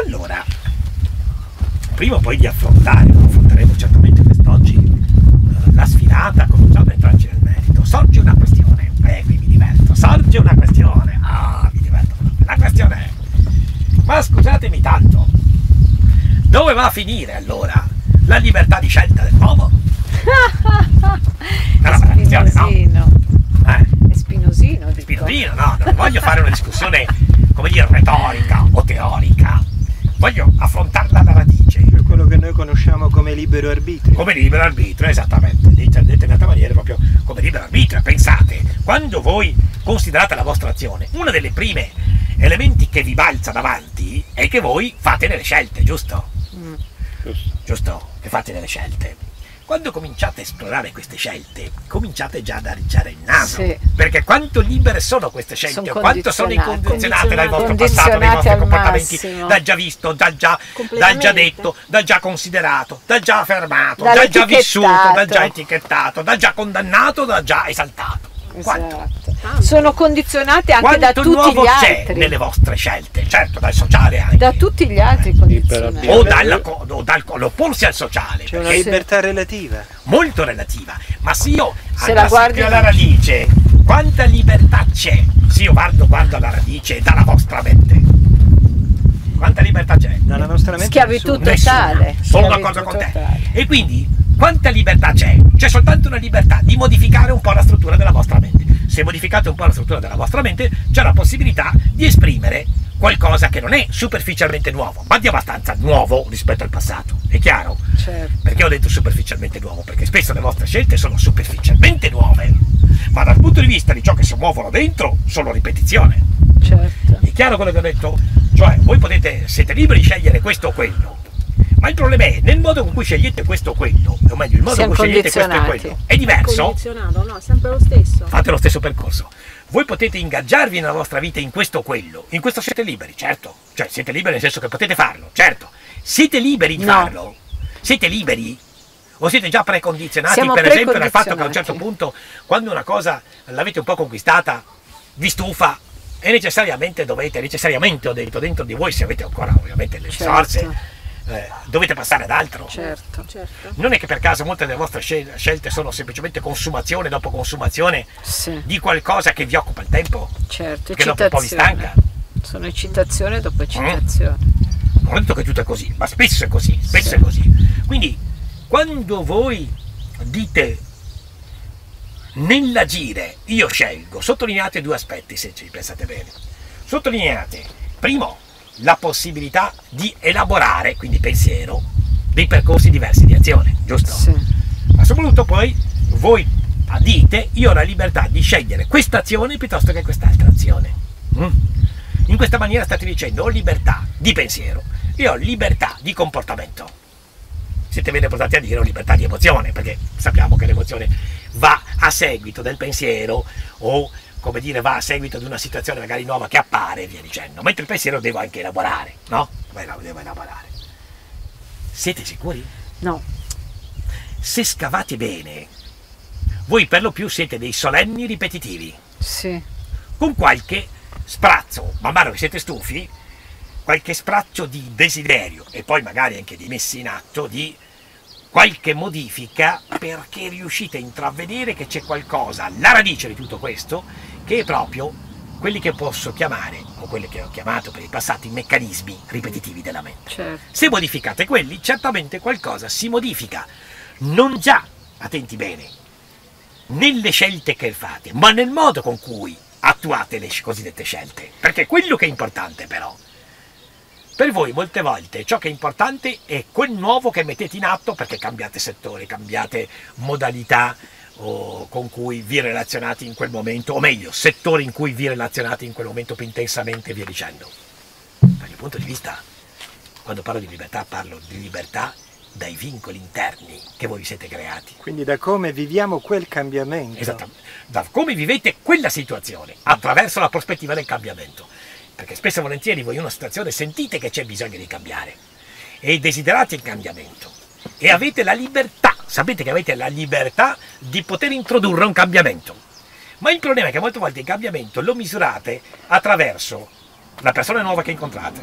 Allora, prima o poi di affronteremo certamente quest'oggi la sfilata, cominciamo a entrarci nel merito. Sorge una questione, qui mi diverto, sorge una questione, mi diverto. La questione è, ma scusatemi tanto, dove va a finire allora la libertà di scelta dell'uomo? È Spinosino. No? È Spinosino, dico. Spinosino, no, non voglio fare una discussione, come dire, retorica o teorica, voglio affrontarla alla radice. Quello che noi conosciamo come libero arbitrio. Come libero arbitrio, esattamente, detta in altra maniera, proprio come libero arbitrio. Pensate, quando voi considerate la vostra azione, uno delle prime elementi che vi balza davanti è che voi fate delle scelte, giusto? Giusto, che fate delle scelte. Quando cominciate a esplorare queste scelte, cominciate già ad arricciare il naso, Sì. Perché quanto libere sono queste scelte, Sono quanto sono incondizionate dal vostro condizionate passato, dai vostri al comportamenti, massimo. dal già visto, dal già detto, dal già considerato, dal già affermato, dal già Dall'etichettato. vissuto, dal già etichettato, dal già condannato, dal già esaltato. Quanto? Esatto. Sono condizionate anche da Quanto tutti nuovo gli c'è altri. nelle vostre scelte, certo, dal sociale anche. Da tutti gli altri condizionati. O l'opporsi al sociale, C'è una perché libertà relativa. molto relativa, ma se io Se la andassi guardi più alla radice, quanta libertà c'è? Se io guardo alla radice dalla vostra mente, quanta libertà c'è? Dalla nostra mente Schiavitù nessuna. totale. Sono Schiavitù d'accordo con te. totale. E quindi quanta libertà c'è? C'è soltanto una libertà di modificare un po' la struttura della vostra mente. Se modificate un po' la struttura della vostra mente, c'è la possibilità di esprimere qualcosa che non è superficialmente nuovo, ma di abbastanza nuovo rispetto al passato. È chiaro? Certo. Perché ho detto superficialmente nuovo? Perché spesso le vostre scelte sono superficialmente nuove, ma dal punto di vista di ciò che si muovono dentro sono ripetizione. Certo. È chiaro quello che ho detto? Cioè, voi siete liberi di scegliere questo o quello, ma il problema è, nel modo con cui scegliete questo o quello, o meglio, il modo Siamo con cui scegliete questo e condizionati. quello, è diverso? Condizionato, no, è sempre lo stesso. Fate lo stesso percorso. Voi potete ingaggiarvi nella vostra vita in questo o quello, in questo siete liberi, certo. Cioè, siete liberi nel senso che potete farlo, certo. Siete liberi di No. farlo? Siete liberi? O siete già precondizionati, Siamo per esempio, dal fatto che a un certo precondizionati. punto, quando una cosa l'avete un po' conquistata, vi stufa, e necessariamente ho detto, dentro di voi, se avete ancora ovviamente le risorse, dovete passare ad altro. Certo. Certo. Non è che per caso molte delle vostre scelte sono semplicemente consumazione dopo consumazione Sì. di qualcosa che vi occupa il tempo, Certo. che dopo un po' vi stanca. Sono eccitazione dopo eccitazione. Non ho detto che tutto è così, ma spesso è così, spesso è così. Quindi, quando voi dite nell'agire io scelgo, sottolineate due aspetti, se ci pensate bene. Sottolineate, primo, la possibilità di elaborare, quindi pensiero, dei percorsi diversi di azione, giusto? Sì. Ma soprattutto poi voi dite io ho la libertà di scegliere questa azione piuttosto che quest'altra azione. In questa maniera state dicendo ho libertà di pensiero e ho libertà di comportamento. Siete bene portati a dire ho libertà di emozione, perché sappiamo che l'emozione va a seguito del pensiero o, come dire, va a seguito di una situazione magari nuova che appare e via dicendo, mentre il pensiero devo anche elaborare, no? Devo elaborare. Siete sicuri? No. Se scavate bene, voi per lo più siete dei solenni ripetitivi, Sì. con qualche sprazzo, man mano che siete stufi, qualche sprazzo di desiderio e poi magari anche di messa in atto di qualche modifica, perché riuscite a intravedere che c'è qualcosa alla radice di tutto questo che è proprio quelli che posso chiamare, o quelli che ho chiamato per il passato, i meccanismi ripetitivi della mente. Certo. Se modificate quelli, certamente qualcosa si modifica, non già, attenti bene, nelle scelte che fate, ma nel modo con cui attuate le cosiddette scelte. Perché quello che è importante però, per voi molte volte ciò che è importante è quel nuovo che mettete in atto, perché cambiate settore, cambiate modalità con cui vi relazionate in quel momento, o meglio, settori in cui vi relazionate in quel momento più intensamente e via dicendo. Dal mio punto di vista, quando parlo di libertà, parlo di libertà dai vincoli interni che voi vi siete creati. Quindi da come viviamo quel cambiamento. Esattamente, da come vivete quella situazione attraverso la prospettiva del cambiamento. Perché spesso e volentieri voi in una situazione sentite che c'è bisogno di cambiare e desiderate il cambiamento e avete la libertà, sapete che avete la libertà di poter introdurre un cambiamento. Ma il problema è che molte volte il cambiamento lo misurate attraverso la persona nuova che incontrate,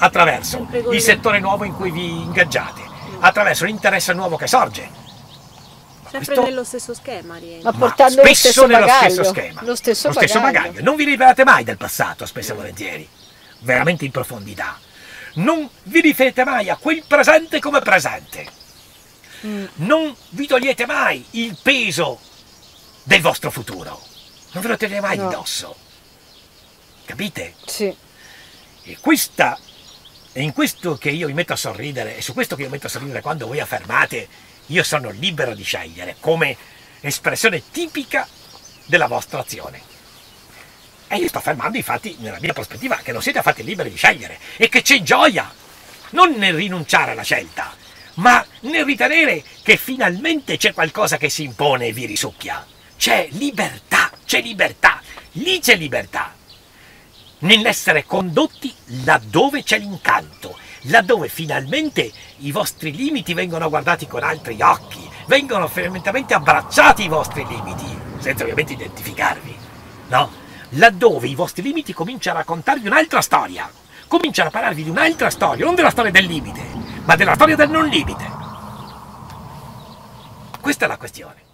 attraverso Sempre con il le- settore nuovo in cui vi ingaggiate, attraverso l'interesse nuovo che sorge. Sempre questo- nello stesso schema rientra. Ma portando lo spesso stesso nello bagaglio. stesso schema. Lo stesso bagaglio. Non vi liberate mai del passato, spesso e volentieri, veramente in profondità. Non vi riferite mai a quel presente come presente. Non vi togliete mai il peso del vostro futuro. Non ve lo tenete mai No. addosso. Capite? Sì. E è in questo che io mi metto a sorridere, e su questo che io metto a sorridere quando voi affermate io sono libero di scegliere, come espressione tipica della vostra azione. E io sto affermando, infatti, nella mia prospettiva, che non siete affatto liberi di scegliere e che c'è gioia non nel rinunciare alla scelta, ma nel ritenere che finalmente c'è qualcosa che si impone e vi risucchia. C'è libertà, lì c'è libertà. Nell'essere condotti laddove c'è l'incanto, laddove finalmente i vostri limiti vengono guardati con altri occhi, vengono finalmente abbracciati i vostri limiti, senza ovviamente identificarvi, no? Laddove i vostri limiti cominciano a raccontarvi un'altra storia, cominciano a parlarvi di un'altra storia, non della storia del limite, ma della storia del non limite. Questa è la questione.